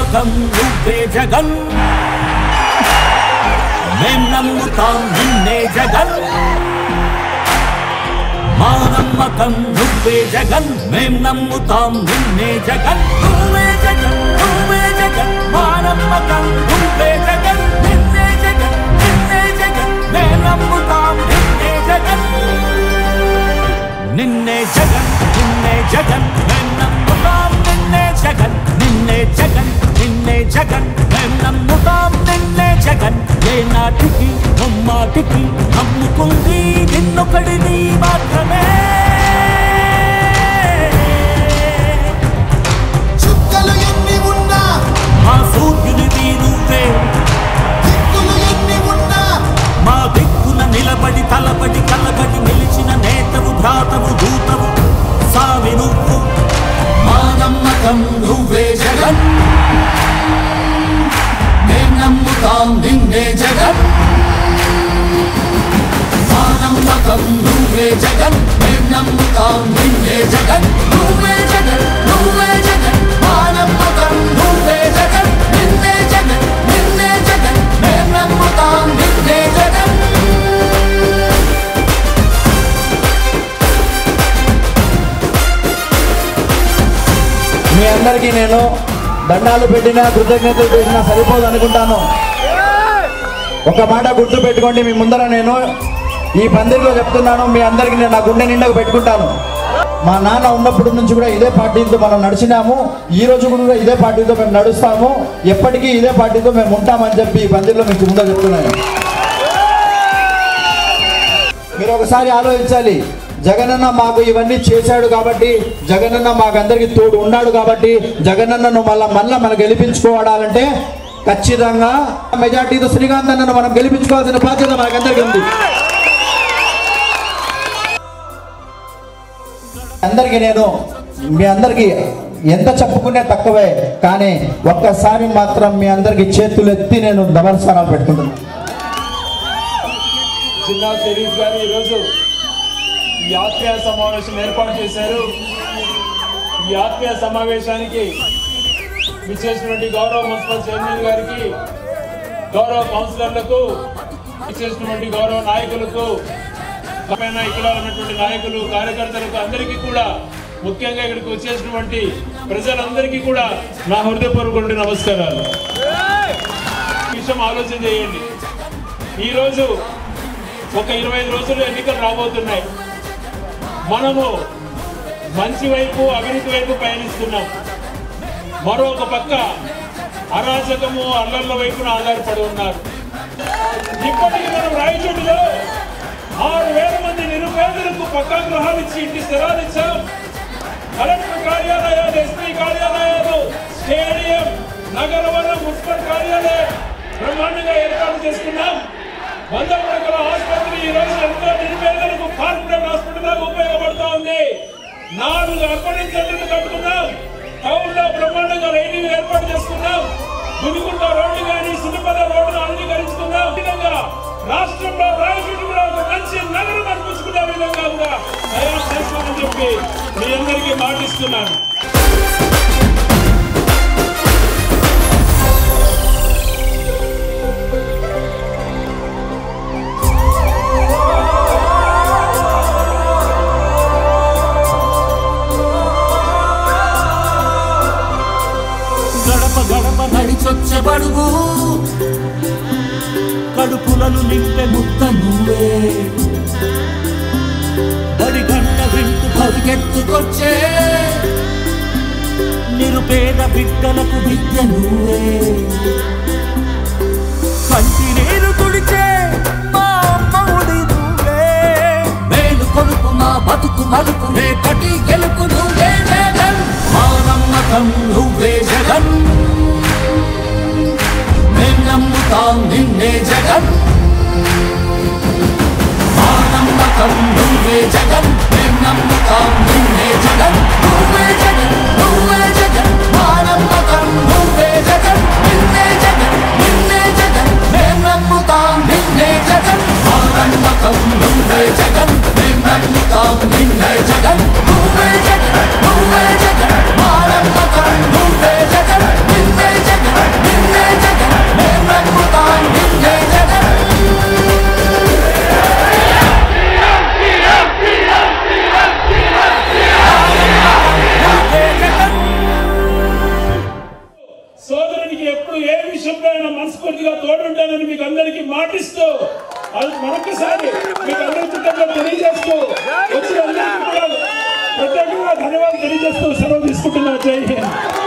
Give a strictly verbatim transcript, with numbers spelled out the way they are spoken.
నమ్మకం నువ్వే జగన్ మేం నమ్ముతాం నిన్నే జగన్ మా నమ్మకం నువ్వే జగన్ మేం నమ్ముతాం నిన్నే జగన్ నువ్వే జగన్ నువ్వే జగన్ మా నమ్మకం నువ్వే జగన్ నిన్నే జగన్ నిన్నే జగన్ మేం నమ్ముతాం నిన్నే జగన్ నిన్నే జగన్ నిన్నే జగన్ మేం నమ్ముతాం నిన్నే జగన్ నిన్నే జగన్ నిన్నే జగన్ మేం నమ్ముతాం నిన్నే జగన్ ఏ నాటికి నమ్మాటికి నమ్ముకుంది నిన్నొకడిని మాత్రమే చుక్కలు ఎన్ని ఉన్నా మా సూర్యునిది నువ్వే దిక్కులు ఎన్ని ఉన్నా మా దిక్కున నిలబడి తలబడి కలబడి నిలిచిన నేతవు భ్రాతవు దూతవు సావి నువ్వు మా నమ్మకం నువ్వే జగన్ మేం నమ్ముతాం నిన్నే జగన్ మా నమ్మకం నువ్వే జగన్ మేం నమ్ముతాం నిన్నే జగన్ నువ్వే జగన్ నువ్వే జగన్ మా నమ్మకం నువ్వే జగన్ నిన్నే జగన్ నిన్నే జగన్ మేం నమ్ముతాం నిన్నే జగన్ మీ అందరికీ నేను దండాలు పెట్టినా కృతజ్ఞతలు చేసినా సరిపోదు అనుకుంటాను. ఒక మాట గుర్తు పెట్టుకోండి, మీ ముందర నేను ఈ పందిరిలో చెప్తున్నాను, మీ అందరికీ నేను నా గుండె నిండకు పెట్టుకుంటాను. మా నాన్న ఉన్నప్పటి నుంచి కూడా ఇదే పార్టీతో మనం నడిచినాము, ఈ రోజు కూడా ఇదే పార్టీతో మేము నడుస్తాము, ఎప్పటికీ ఇదే పార్టీతో మేము ఉంటామని చెప్పి ఈ పందిరిలో మీకు ముందర చెప్తున్నాను. మీరు ఒకసారి ఆలోచించాలి, జగనన్న మాకు ఇవన్నీ చేశాడు కాబట్టి, జగనన్న మాకందరికి తోడు ఉన్నాడు కాబట్టి, జగనన్నను మళ్ళా మళ్ళా మనం గెలిపించుకోవాలంటే ఖచ్చితంగా మెజార్టీతో శ్రీకాంత్ అన్నను మనం గెలిపించుకోవాల్సిన బాధ్యత మనకందరికీ ఉంది. అందరికీ నేను మీ అందరికీ ఎంత చెప్పుకునే తక్కువే, కానీ ఒక్కసారి మాత్రం మీ అందరికి చేతులు ఎత్తి నేను నమస్కారాలు పెట్టుకుంటున్నాను. జిల్లా షరీఫ్ గారు ఈరోజు ఈ ఆత్మీయ సమావేశం ఏర్పాటు చేశారు. ఈ ఆత్మీయ సమావేశానికి విచ్చేసినటువంటి గౌరవ మున్సిపల్ చైర్మన్ గారికి, గౌరవ కౌన్సిలర్లకు, విచ్చేసినటువంటి గౌరవ నాయకులకు, ఇక్కడ ఉన్నటువంటి నాయకులు, కార్యకర్తలకు అందరికీ కూడా, ముఖ్యంగా ఇక్కడికి వచ్చేసినటువంటి ప్రజలందరికీ కూడా నా హృదయపూర్వక నమస్కారాలు. విషయం ఆలోచన చేయండి, ఈరోజు ఒక ఇరవై ఐదు రోజులు ఎన్నికలు రాబోతున్నాయి. మనము మంచి వైపు, అభివృద్ధి వైపు పయనిస్తున్నాం. మరొక పక్క అరాచకము, అల్లర్ల వైపున ఆధారపడి ఉన్నారు. ఇప్పటికీ మనం రాయచోటిలో ఆరు వేల మంది నిరుపేదలకు పక్కా గృహాలు ఇచ్చి ఇంటి స్థిరాలు ఇచ్చాం. కలెక్టర్ కార్యాలయాలు, ఎస్పీ కార్యాలయాలు, స్టేడియం, నగరవన మున్సిపల్ కార్యాలయం బ్రహ్మాండంగా ఏర్పాటు చేసుకున్నాం. వంద పడకల ఆసుపత్రి ఈ రోజు ఎంతో నిరుపేదలకు కార్పొరేట్ హాస్పిటల్ లాగా ఉపయోగపడుతూ ఉంది. నాలుగు అర్బన్ సెంటర్లు కట్టుకున్నాం. టౌన్ లో బ్రహ్మాండంగా రైలింగ్ ఏర్పాటు చేసుకున్నాం. గుడిగుంట రోడ్డు కానీ, సిరిపద రోడ్డును అంగీకరించుకున్నాం. విధంగా రాష్ట్రంలో రాయచోటి కూడా ఒక మంచి నగరం అనిపించుకునే విధంగా కూడా తయారు చేసుకోమని చెప్పి మీ అందరికీ మాటిస్తున్నాను. గడప గడప నడిచొచ్చే బడుగు, కడుపులను నింపే ముద్ద నువ్వే, బడి గంట వింటూ పరిగెత్తుకొచ్చే నిరుపేద బిడ్డలకు విద్య నువ్వే, కంటి నీరు తుడిచే మా అమ్మఒడి నువ్వే, మేలు కొడుకు మా బతుకు మలుపు రేపటి గెలుపు నువ్వే జగన్, మా నమ్మకం నువ్వే జగన్, మేం నమ్ముతాం నిన్నే జగన్, మా నమ్మకం నువ్వే జగన్, మేం నమ్ముతాం నిన్నే జగన్, నువ్వే జగన్ నువ్వే జగన్, మా నమ్మకం నువ్వే జగన్, నిన్నే జగన్ నిన్నే జగన్, మేం నమ్ముతాం నిన్నే జగన్, మా నమ్మకం నువ్వే జగన్, మేం నమ్ముతాం నిన్నే జగన్, నువ్వే ధన్యవాదాలు తెలియజేస్తూ సెలవు తీసుకుంటున్నా. జై హింద్.